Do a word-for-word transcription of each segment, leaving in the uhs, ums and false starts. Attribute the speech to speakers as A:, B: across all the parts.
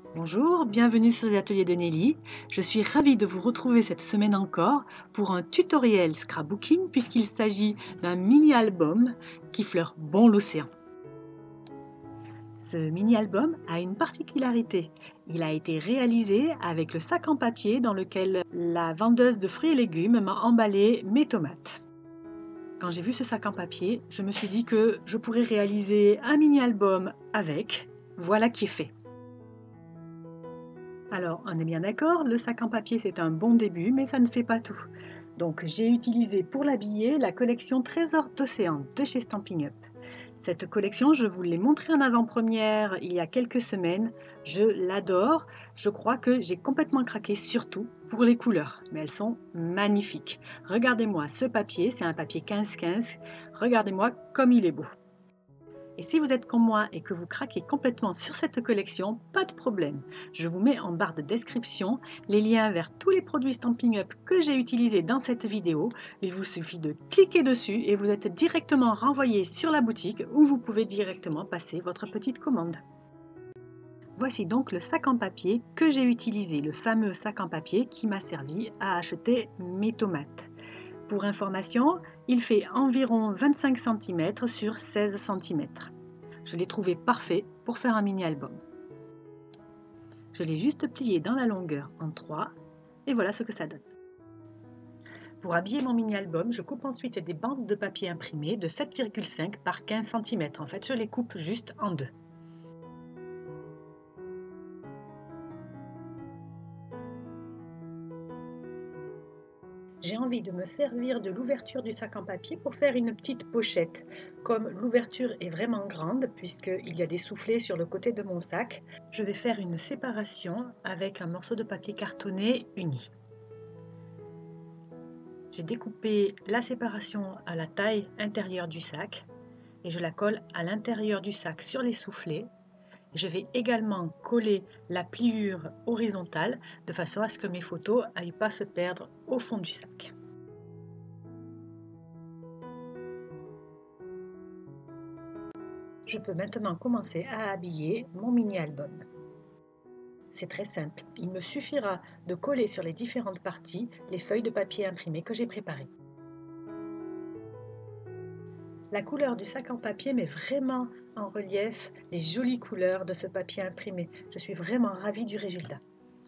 A: Bonjour, bienvenue sur l'atelier de Nelly. Je suis ravie de vous retrouver cette semaine encore pour un tutoriel scrapbooking puisqu'il s'agit d'un mini-album qui fleure bon l'océan. Ce mini-album a une particularité. Il a été réalisé avec le sac en papier dans lequel la vendeuse de fruits et légumes m'a emballé mes tomates. Quand j'ai vu ce sac en papier, je me suis dit que je pourrais réaliser un mini-album avec. Voilà qui est fait. Alors, on est bien d'accord, le sac en papier c'est un bon début, mais ça ne fait pas tout. Donc j'ai utilisé pour l'habiller la collection Trésor d'Océan de chez Stampin' Up. Cette collection, je vous l'ai montrée en avant-première il y a quelques semaines. Je l'adore. Je crois que j'ai complètement craqué, surtout pour les couleurs. Mais elles sont magnifiques. Regardez-moi ce papier, c'est un papier quinze quinze. Regardez-moi comme il est beau. Et si vous êtes comme moi et que vous craquez complètement sur cette collection, pas de problème. Je vous mets en barre de description les liens vers tous les produits Stampin' Up que j'ai utilisés dans cette vidéo. Il vous suffit de cliquer dessus et vous êtes directement renvoyé sur la boutique où vous pouvez directement passer votre petite commande. Voici donc le sac en papier que j'ai utilisé, le fameux sac en papier qui m'a servi à acheter mes tomates. Pour information, il fait environ vingt-cinq centimètres sur seize centimètres. Je l'ai trouvé parfait pour faire un mini-album. Je l'ai juste plié dans la longueur en trois et voilà ce que ça donne. Pour habiller mon mini-album, je coupe ensuite des bandes de papier imprimé de sept virgule cinq par quinze centimètres. En fait, je les coupe juste en deux. J'ai envie de me servir de l'ouverture du sac en papier pour faire une petite pochette. Comme l'ouverture est vraiment grande, puisqu'il y a des soufflets sur le côté de mon sac, je vais faire une séparation avec un morceau de papier cartonné uni. J'ai découpé la séparation à la taille intérieure du sac et je la colle à l'intérieur du sac sur les soufflets. Je vais également coller la pliure horizontale de façon à ce que mes photos n'aillent pas se perdre au fond du sac. Je peux maintenant commencer à habiller mon mini-album. C'est très simple, il me suffira de coller sur les différentes parties les feuilles de papier imprimé que j'ai préparées. La couleur du sac en papier met vraiment en relief les jolies couleurs de ce papier imprimé. Je suis vraiment ravie du résultat.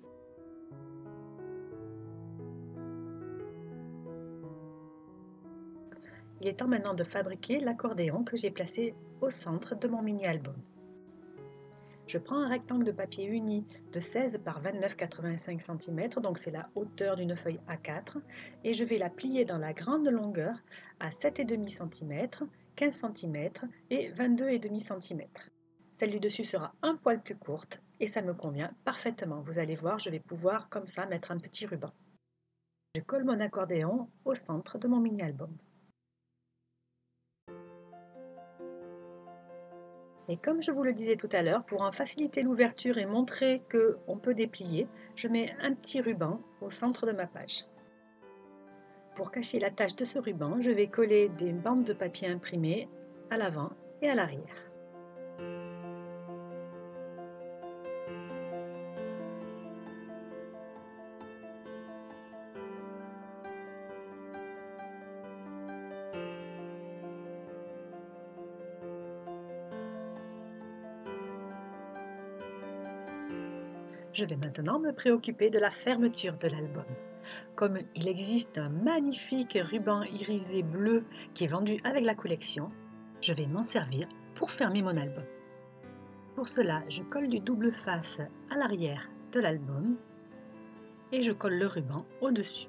A: Il est temps maintenant de fabriquer l'accordéon que j'ai placé au centre de mon mini-album. Je prends un rectangle de papier uni de seize par vingt-neuf virgule quatre-vingt-cinq centimètres, donc c'est la hauteur d'une feuille A quatre, et je vais la plier dans la grande longueur à sept virgule cinq centimètres, quinze centimètres et vingt-deux virgule cinq centimètres. Celle du dessus sera un poil plus courte et ça me convient parfaitement. Vous allez voir, je vais pouvoir comme ça mettre un petit ruban. Je colle mon accordéon au centre de mon mini-album. Et comme je vous le disais tout à l'heure, pour en faciliter l'ouverture et montrer qu'on peut déplier, je mets un petit ruban au centre de ma page. Pour cacher la tache de ce ruban, je vais coller des bandes de papier imprimé à l'avant et à l'arrière. Je vais maintenant me préoccuper de la fermeture de l'album. Comme il existe un magnifique ruban irisé bleu qui est vendu avec la collection, je vais m'en servir pour fermer mon album. Pour cela, je colle du double face à l'arrière de l'album et je colle le ruban au-dessus.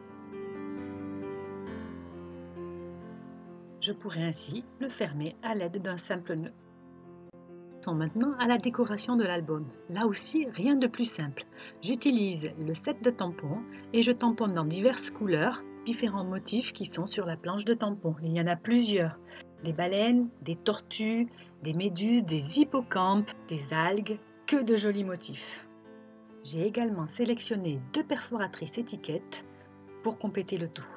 A: Je pourrais ainsi le fermer à l'aide d'un simple nœud. Passons maintenant à la décoration de l'album. Là aussi, rien de plus simple. J'utilise le set de tampons et je tamponne dans diverses couleurs, différents motifs qui sont sur la planche de tampons. Il y en a plusieurs. Des baleines, des tortues, des méduses, des hippocampes, des algues, que de jolis motifs. J'ai également sélectionné deux perforatrices étiquettes pour compléter le tout.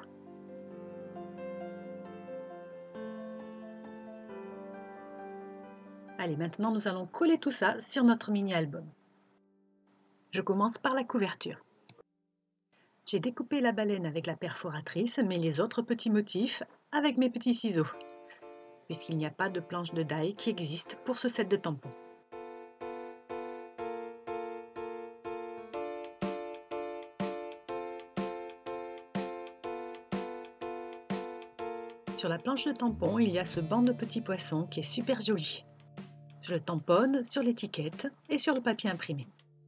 A: Allez, maintenant nous allons coller tout ça sur notre mini-album. Je commence par la couverture. J'ai découpé la baleine avec la perforatrice, mais les autres petits motifs avec mes petits ciseaux, puisqu'il n'y a pas de planche de die qui existe pour ce set de tampons. Sur la planche de tampon, il y a ce banc de petits poissons qui est super joli. Je le tamponne sur l'étiquette et sur le papier imprimé.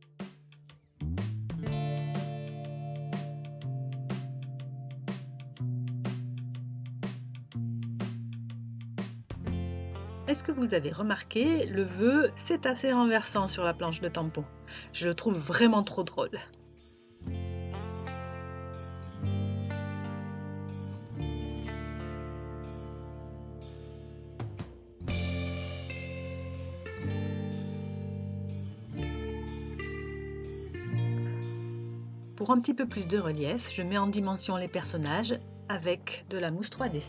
A: Est-ce que vous avez remarqué le vœu « c'est assez renversant » sur la planche de tampon? Je le trouve vraiment trop drôle. Pour un petit peu plus de relief, je mets en dimension les personnages avec de la mousse trois D.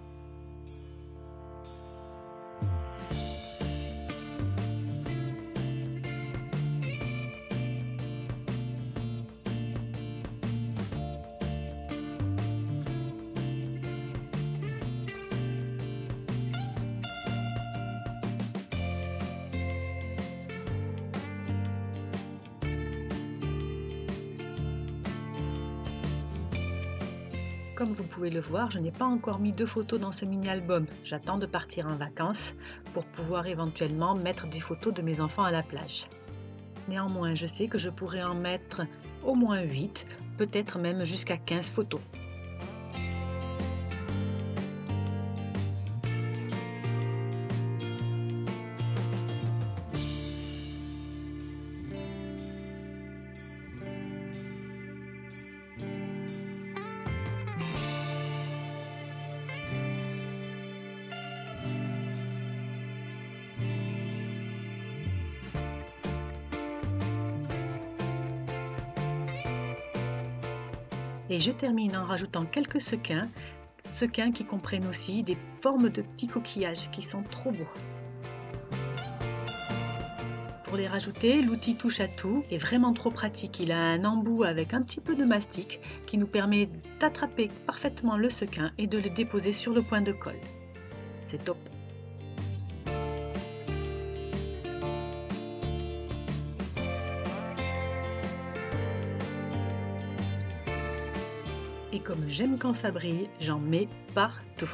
A: Comme vous pouvez le voir, je n'ai pas encore mis de photos dans ce mini-album. J'attends de partir en vacances pour pouvoir éventuellement mettre des photos de mes enfants à la plage. Néanmoins, je sais que je pourrais en mettre au moins huit, peut-être même jusqu'à quinze photos. Et je termine en rajoutant quelques sequins, sequins qui comprennent aussi des formes de petits coquillages qui sont trop beaux. Pour les rajouter, l'outil touche à tout est vraiment trop pratique. Il a un embout avec un petit peu de mastic qui nous permet d'attraper parfaitement le sequin et de le déposer sur le point de colle. C'est top! Et comme j'aime quand ça brille, j'en mets partout.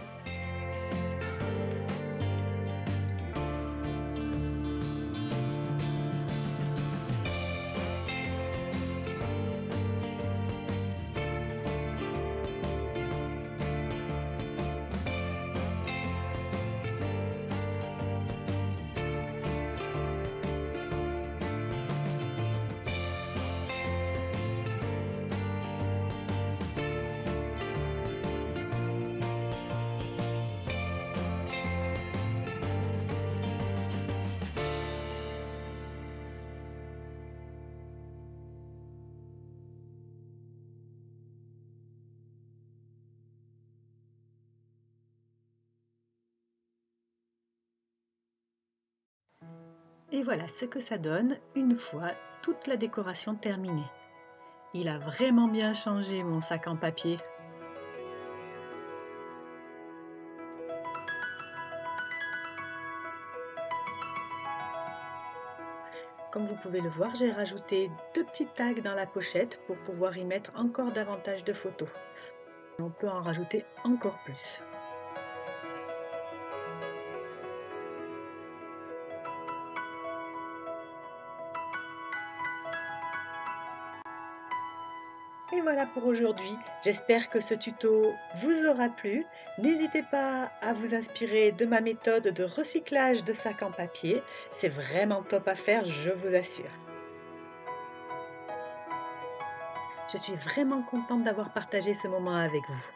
A: Et voilà ce que ça donne une fois toute la décoration terminée. Il a vraiment bien changé mon sac en papier. Comme vous pouvez le voir, j'ai rajouté deux petits tags dans la pochette pour pouvoir y mettre encore davantage de photos. On peut en rajouter encore plus. Et voilà pour aujourd'hui. J'espère que ce tuto vous aura plu. N'hésitez pas à vous inspirer de ma méthode de recyclage de sacs en papier. C'est vraiment top à faire, je vous assure. Je suis vraiment contente d'avoir partagé ce moment avec vous.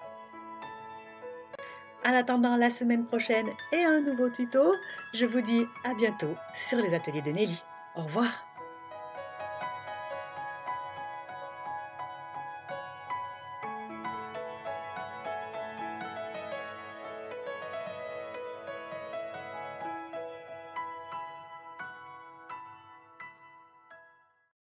A: En attendant la semaine prochaine et un nouveau tuto, je vous dis à bientôt sur les ateliers de Nelly. Au revoir.